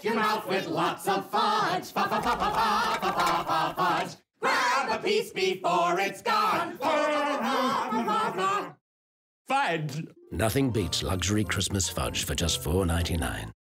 Stuff your mouth with lots of fudge. Fudge. Grab a piece before it's gone. Fudge! Nothing beats luxury Christmas fudge for just $4.99.